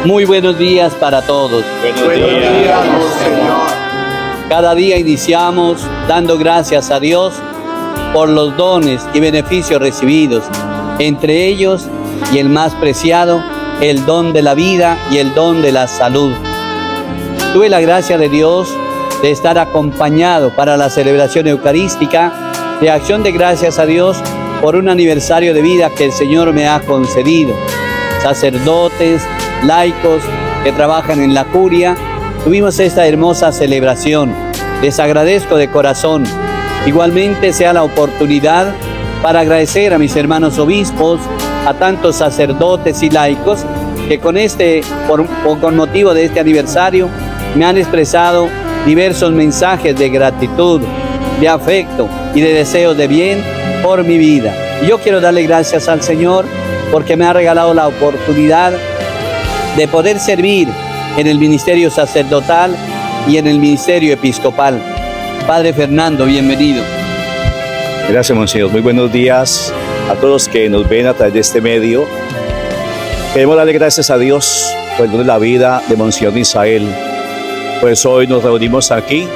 Muy buenos días para todos. Buenos días, Señor. Cada día iniciamos dando gracias a Dios por los dones y beneficios recibidos, entre ellos y el más preciado, el don de la vida y el don de la salud. Tuve la gracia de Dios de estar acompañado para la celebración eucarística de acción de gracias a Dios por un aniversario de vida que el Señor me ha concedido. Sacerdotes, laicos que trabajan en la curia, tuvimos esta hermosa celebración. Les agradezco de corazón. Igualmente sea la oportunidad para agradecer a mis hermanos obispos, a tantos sacerdotes y laicos que con motivo de este aniversario me han expresado diversos mensajes de gratitud, de afecto y de deseos de bien por mi vida. Y yo quiero darle gracias al Señor porque me ha regalado la oportunidad de poder servir en el ministerio sacerdotal y en el ministerio episcopal. Padre Fernando, bienvenido. Gracias, Monseñor. Muy buenos días a todos que nos ven a través de este medio. Queremos darle gracias a Dios por el don de la vida de Monseñor Misael. Pues hoy nos reunimos aquí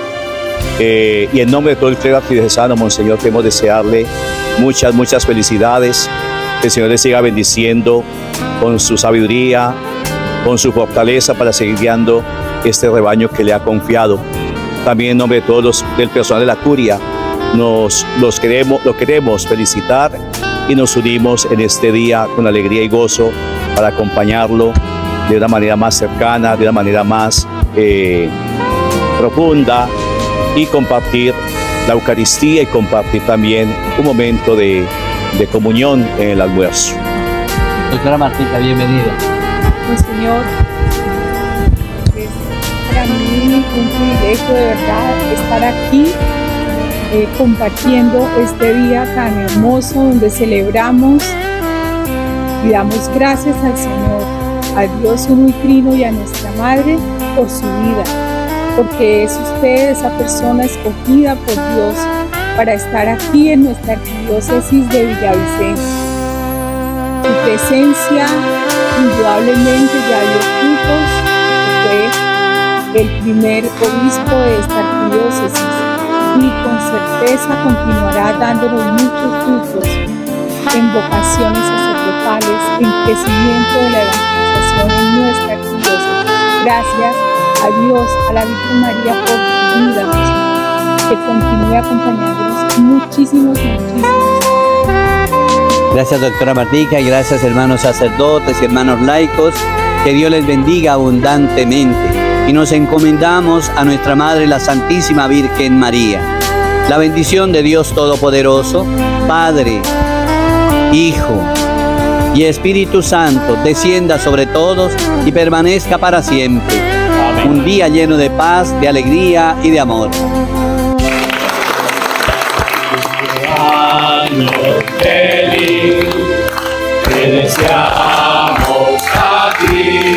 y en nombre de todo el clero arquidiocesano, Monseñor, queremos desearle muchas felicidades. Que el Señor le siga bendiciendo con su sabiduría, con su fortaleza para seguir guiando este rebaño que le ha confiado. También en nombre de todos del personal de la curia, lo queremos felicitar y nos unimos en este día con alegría y gozo para acompañarlo de una manera más cercana, de una manera más profunda y compartir la Eucaristía y compartir también un momento de comunión en el almuerzo. Doctora Martica, bienvenida. Pues, Señor, es para mí un privilegio de verdad estar aquí compartiendo este día tan hermoso donde celebramos y damos gracias al Señor, a Dios uno y trino y a nuestra Madre por su vida, porque es usted esa persona escogida por Dios para estar aquí en nuestra arquidiócesis de Villavicencio. Su presencia indudablemente ya dio frutos, fue el primer obispo de esta arquidiócesis y con certeza continuará dándonos muchos frutos en vocaciones sacerdotales, en crecimiento de la evangelización en nuestra arquidiócesis. Gracias a Dios, a la Virgen María por su vida, que continúe acompañándonos muchísimos. Gracias, doctora Martica, y gracias, hermanos sacerdotes y hermanos laicos. Que Dios les bendiga abundantemente. Y nos encomendamos a nuestra Madre, la Santísima Virgen María. La bendición de Dios Todopoderoso, Padre, Hijo y Espíritu Santo, descienda sobre todos y permanezca para siempre. Amén. Un día lleno de paz, de alegría y de amor. Feliz, te deseamos a ti,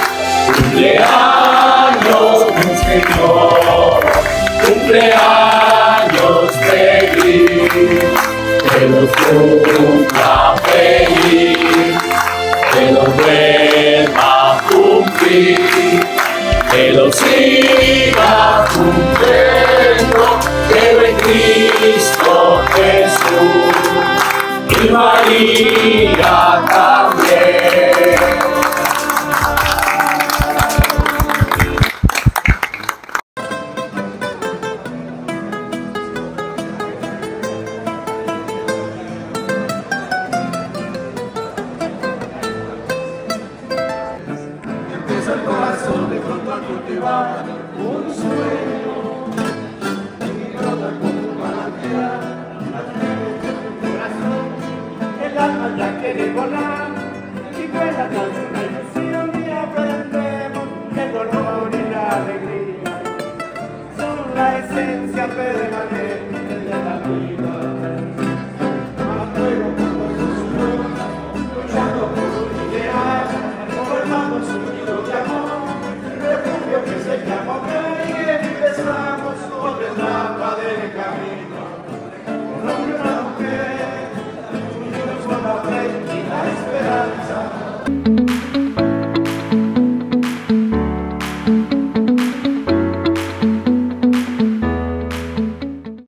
cumpleaños, Señor, cumpleaños feliz, que los cumpla feliz, que los vuelva a cumplir, que los siga cumpliendo, que en Cristo Jesús y María también. Empieza el corazón de pronto a cultivar un sueño y brota como manantial. El alma ya quiere volar y vuela con una ilusión y aprendemos que el dolor y la alegría son la esencia permanente